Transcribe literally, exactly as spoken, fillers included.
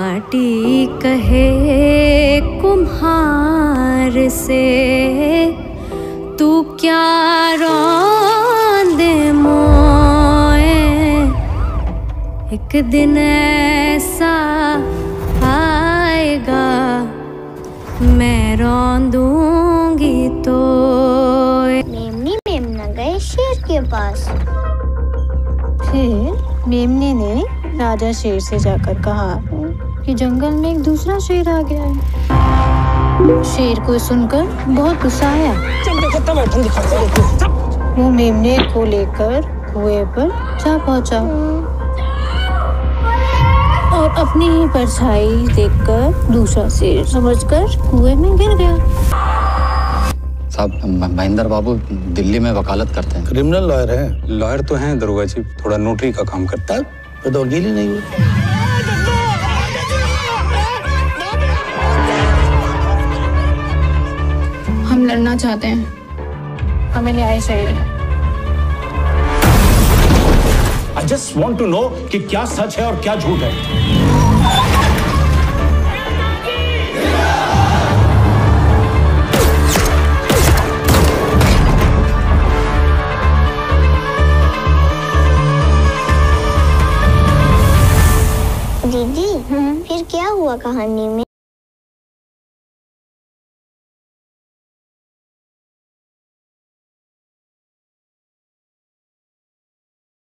माटी कहे कुम्हार से, तू क्या रौंदे मोए, एक दिन ऐसा आएगा मैं रौंदूंगी तो। मेमनी मेमना गए शेर के पास। फिर मेमने ने राजा शेर से जाकर कहा कि जंगल में एक दूसरा शेर आ गया है। शेर को सुनकर बहुत गुस्सा आया। वो मेमने को लेकर कुएं पर जा पहुंचा और अपनी ही परछाई देखकर दूसरा शेर समझकर कुएं में गिर गया। साहब, महेंद्र बाबू दिल्ली में वकालत करते हैं। क्रिमिनल लॉयर हैं। लॉयर तो हैं दरोगा जी, थोड़ा नोटरी का काम करता है। मैं तो वकील ही नहीं हूँ। हम लड़ना चाहते हैं, हमें न्याय चाहिए। I just want to know कि क्या सच है और क्या झूठ है। दीदी, फिर क्या हुआ कहानी में?